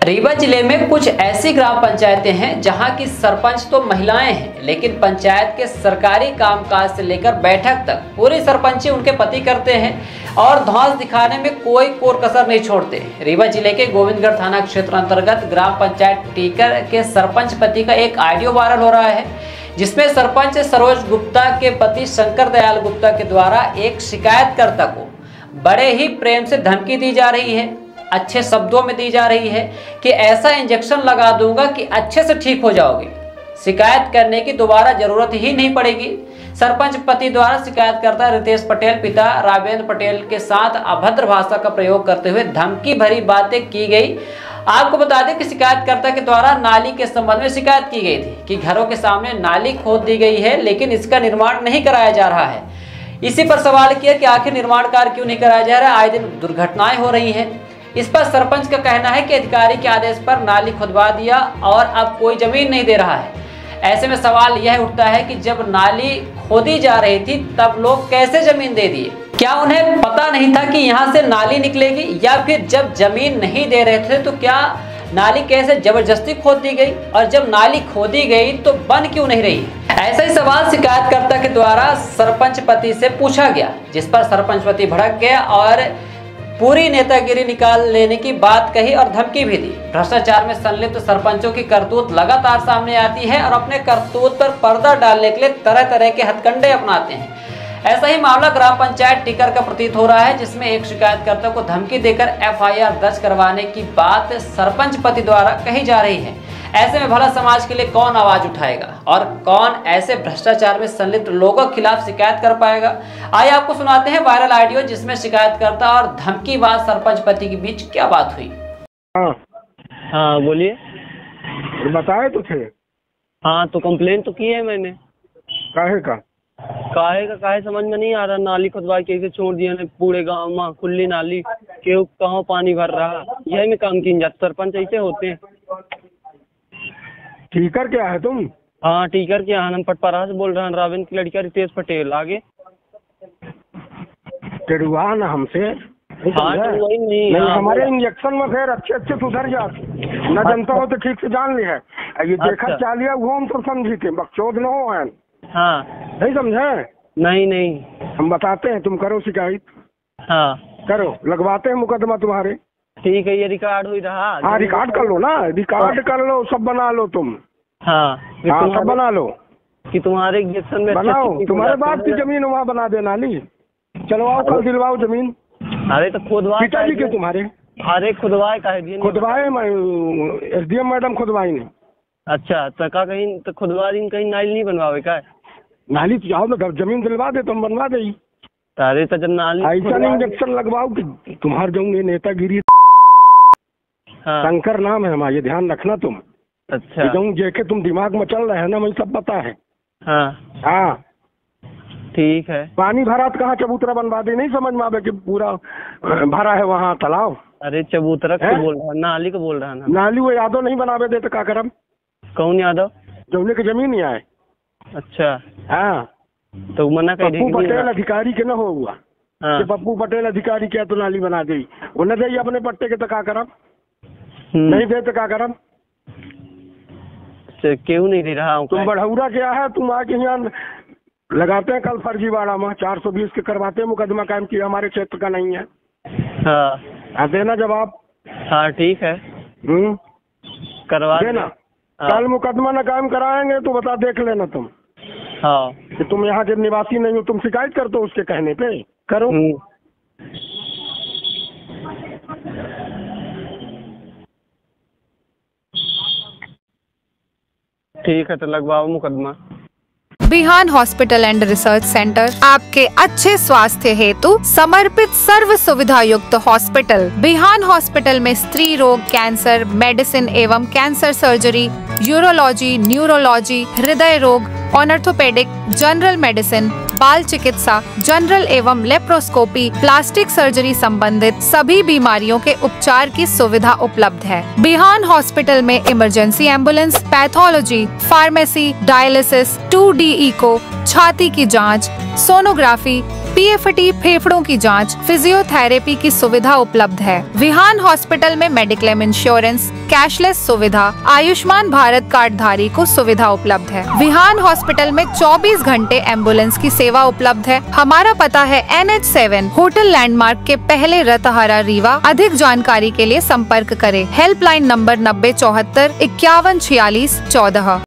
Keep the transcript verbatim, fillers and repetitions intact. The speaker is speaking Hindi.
रीवा जिले में कुछ ऐसी ग्राम पंचायतें हैं जहां की सरपंच तो महिलाएं हैं, लेकिन पंचायत के सरकारी कामकाज से लेकर बैठक तक पूरी सरपंची उनके पति करते हैं और धौंस दिखाने में कोई कोर कसर नहीं छोड़ते। रीवा जिले के गोविंदगढ़ थाना क्षेत्र अंतर्गत ग्राम पंचायत टीकर के सरपंच पति का एक ऑडियो वायरल हो रहा है, जिसमें सरपंच सरोज गुप्ता के पति शंकर दयाल गुप्ता के द्वारा एक शिकायतकर्ता को बड़े ही प्रेम से धमकी दी जा रही है, अच्छे शब्दों में दी जा रही है कि ऐसा इंजेक्शन लगा दूंगा कि अच्छे से ठीक हो जाओगे, शिकायत करने की दोबारा जरूरत ही नहीं पड़ेगी। सरपंच पति द्वारा शिकायतकर्ता रितेश पटेल पिता रावेंद्र पटेल के साथ अभद्र भाषा का प्रयोग करते हुए धमकी भरी बातें की गई। आपको बता दें कि शिकायतकर्ता के द्वारा नाली के संबंध में शिकायत की गई थी कि घरों के सामने नाली खोद दी गई है, लेकिन इसका निर्माण नहीं कराया जा रहा है। इसी पर सवाल किया कि आखिर निर्माण कार्य क्यों नहीं कराया जा रहा है, आए दिन दुर्घटनाएं हो रही हैं। इस पर सरपंच का कहना है कि अधिकारी के आदेश पर नाली खुदवा दिया और अब कोई जमीन नहीं दे रहा है। ऐसे में सवाल यह उठता है कि जब नाली खोदी जा रही थी तब लोग कैसे जमीन दे दिए? क्या उन्हें पता नहीं था कि यहाँ से नाली निकलेगी, या फिर जब जमीन नहीं दे रहे थे तो क्या नाली कैसे जबरदस्ती खोद दी गई, और जब नाली खोदी गई तो बन क्यों नहीं रही? ऐसा ही सवाल शिकायतकर्ता के द्वारा सरपंच पति से पूछा गया, जिस पर सरपंच पति भड़क गया और पूरी नेतागिरी निकाल लेने की बात कही और धमकी भी दी। भ्रष्टाचार में संलिप्त सरपंचों की करतूत लगातार सामने आती है और अपने करतूत पर पर्दा डालने के लिए तरह तरह के हथकंडे अपनाते हैं। ऐसा ही मामला ग्राम पंचायत टीकर का प्रतीत हो रहा है, जिसमें एक शिकायतकर्ता को धमकी देकर एफ आई आर दर्ज करवाने की बात सरपंच पति द्वारा कही जा रही है। ऐसे में भला समाज के लिए कौन आवाज उठाएगा और कौन ऐसे भ्रष्टाचार में संलिप्त लोगों के खिलाफ शिकायत कर पाएगा? आइए आपको सुनाते हैं वायरल ऑडियो, जिसमें शिकायतकर्ता और धमकीबाज सरपंच पति के बीच क्या बात हुई। हाँ हाँ बोलिए। बताए तो थे। हाँ तो कंप्लेन तो की है मैंने। काहे का काहे का काहे समझ में नहीं आ रहा। नाली खुदवा कैसे छोड़ दिया ने पूरे गांव में, खुली नाली क्यों, कहाँ पानी भर रहा, यही में काम की जाते। सरपंच ऐसे होते हैं। टीकर क्या है तुम? हाँ टीकर के आनंद पटपरा से बोल रहा हूँ, रावेंद्र की लड़का रितेश पटेल। आगे टेढ़ुआ ना हमसे। हाँ तो वही नहीं, नहीं हाँ, हमारे इंजेक्शन में फिर अच्छे अच्छे सुधर जा न जनता हो तो ठीक से जान ली है। ये देखा अच्छा। चाह लिया वो हम तो समझी थे, बकचोद न हो है। हाँ नहीं समझे? नहीं नहीं हम बताते हैं, तुम करो शिकायत। हाँ करो, लगवाते हैं मुकदमा तुम्हारे। ठीक है, ये रिकॉर्ड हो रहा। हाँ रिकॉर्ड कर लो ना, रिकॉर्ड कर लो, सब बना लो तुम। हाँ हाँ सब बना लो कि तुम्हारे इंजेक्शन में बनाओ। तुम्हारे बाप की जमीन वहाँ बना दे नाली। चलवाओ, कल दिलवाओ जमीन। अरे तो खुदवा पिताजी के तुम्हारे? अरे खुदवाए का है खुदवाए, एस डी एम मैडम खुदवाई ने। अच्छा तो का कहीं तो खुदवा दिन कहीं नाली नहीं बनवावे का? नाली तो जाओ ना, जमीन दिलवा दे तुम बनवा दे। अरे तो जब नाली ऐसा इंजेक्शन लगवाओ कि तुम्हारे जो नेतागिरी। हाँ शंकर नाम है हमारा, ये ध्यान रखना तुम। अच्छा जो जेके तुम दिमाग में चल रहे हैं ना, मुझे सब पता है। हाँ हाँ ठीक है। पानी भरा तो कहाँ चबूतरा बनवा दे? नहीं समझ में आवे कि पूरा भरा है वहाँ तालाब। अरे चबूतरा को बोल रहा, नाली को बोल रहा ना। नाली वो यादव नहीं बनावे दे तो क्या करम? कौन यादव? जौने की जमीन ही आए। अच्छा हाँ तो मना कर पप्पू पटेल अधिकारी के न हो हुआ। हाँ। कि पप्पू पटेल अधिकारी क्या तो नाली बना दी, वो न दे अपने पट्टे के तो क्या करम? नहीं दे तो क्या करम? क्यों नहीं दे रहा हूँ? तुम बढ़ौरा क्या है? तुम आके यहाँ लगाते हैं कल फर्जीवाड़ा में चार सौ बीस के करवाते हैं मुकदमा कायम किया, हमारे क्षेत्र का नहीं है। हाँ देना जवाब। हाँ ठीक है हम्म करवा देना। हाँ। कल मुकदमा न कायम कराएंगे तो बता, देख लेना तुम। हाँ कि तुम यहाँ के निवासी नहीं हो, तुम शिकायत कर दो उसके कहने पे। करो। ठीक है तो लगवाओ मुकदमा। Bihan hospital and research centre आपके अच्छे स्वास्थ्य हेतु समर्पित सर्व सुविधा युक्त हॉस्पिटल। बिहान हॉस्पिटल में स्त्री रोग, कैंसर मेडिसिन एवं कैंसर सर्जरी, यूरोलॉजी, न्यूरोलॉजी, हृदय रोग, ऑर्थोपेडिक, जनरल मेडिसिन, बाल चिकित्सा, जनरल एवं लेप्रोस्कोपी, प्लास्टिक सर्जरी संबंधित सभी बीमारियों के उपचार की सुविधा उपलब्ध है। बिहान हॉस्पिटल में emergency ambulance, pathology, pharmacy, dialysis, two D echo, छाती की जांच, सोनोग्राफी, पीएफटी फेफड़ों की जांच, फिजियोथेरेपी की सुविधा उपलब्ध है। विहान हॉस्पिटल में मेडिक्लेम इंश्योरेंस, कैशलेस सुविधा, आयुष्मान भारत कार्ड धारी को सुविधा उपलब्ध है। विहान हॉस्पिटल में चौबीस घंटे एम्बुलेंस की सेवा उपलब्ध है। हमारा पता है N H seven hotel landmark के पहले रतहरा रीवा। अधिक जानकारी के लिए संपर्क करें। हेल्पलाइन नंबर नब्बे चौहत्तर इक्यावन छियालीस चौदह।